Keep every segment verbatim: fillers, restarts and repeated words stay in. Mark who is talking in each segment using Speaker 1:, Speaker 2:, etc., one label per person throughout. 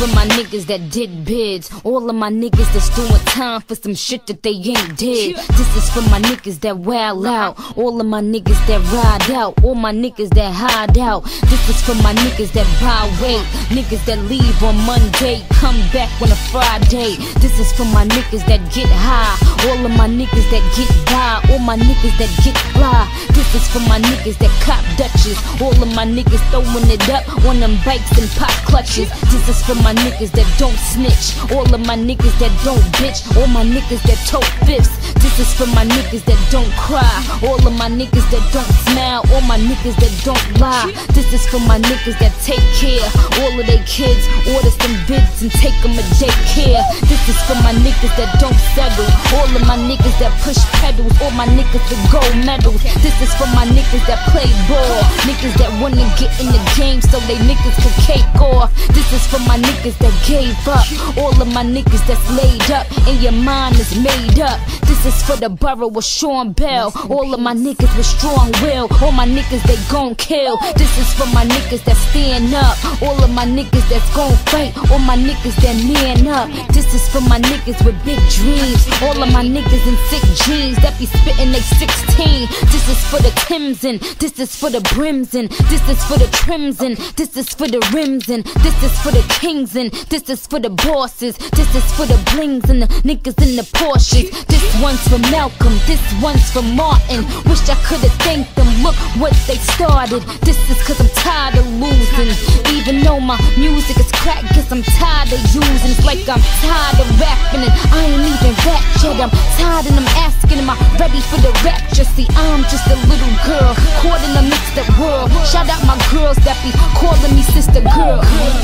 Speaker 1: for my niggas that did bids. All of my niggas that's doing time for some shit that they ain't did. This is for my niggas that wild out. All of my niggas that ride out. All my niggas that hide out. This is for my niggas that buy weight. Niggas that leave on Monday, come back on a Friday. This is for my niggas that get high. All of my niggas that get by. All my niggas that get fly. This is for my niggas that cop Dutches. All of my niggas throwing it up on them bikes and pop clutches. This is for my niggas that don't snitch. All of my niggas that don't bitch. All my niggas that tote fifths. This is for my niggas that don't cry. All of my niggas that don't smile. All my niggas that don't lie. This is for my niggas that take care. All of their kids, order some vids and take them to daycare. This is for my niggas that don't settle. All of my niggas that push pedals. All my niggas that gold medals. This is for my niggas that play ball. Niggas that wanna get in the game so they niggas can cake off. This is for my niggas that gave up. All of my niggas that's laid up and your mind is made up. This is for the borough with Sean Bell. All of my niggas with strong will. All my niggas they gon' kill. This is for my niggas that stand up. All of my niggas that's gon' fight. All my niggas that man up. This is for my niggas with big dreams. All of my niggas in sick jeans that be spittin' they sixteen. This is for the Tims and this is for the brims and this is for the trims and this is for the rims and this is for the kings and this is for the bosses. This is for the blings and the niggas in the Porsches. This one's for Malcolm, this one's for Martin. Wish I could've thanked them, look what they started. This is cause I'm tired of losing. Even though my music is crack, guess I'm tired of using. It's like I'm tired of rapping and I ain't even rap yet. I'm tired and I'm asking, am I ready for the rapture? See, I'm just a little girl caught in a mixed up world. Shout out my girls that be calling me sister girl.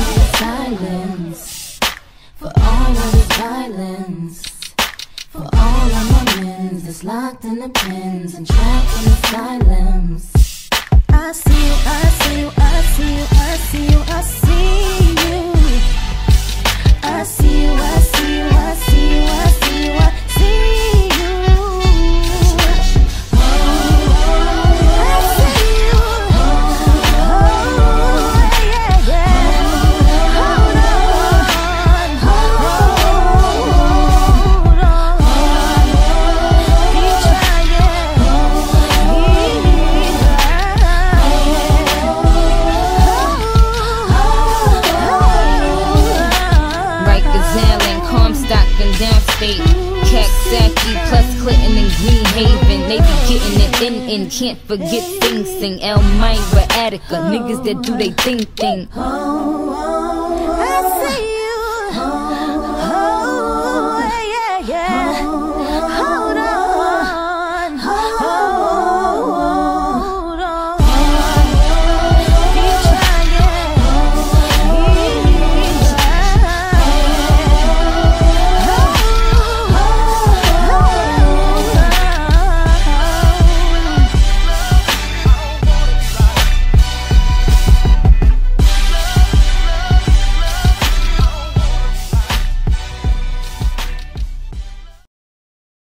Speaker 2: Silence for all of this violence. For all of my men that's locked in the pens and trapped in the silence. I see you, I see you, I see you, I see you, I see you. I see you, I see you, I see you, I see you, I see you.
Speaker 1: Plus Clinton and Green Haven, they be getting it in and can't forget things. Sing Elmira, Attica, niggas that do they thing thing.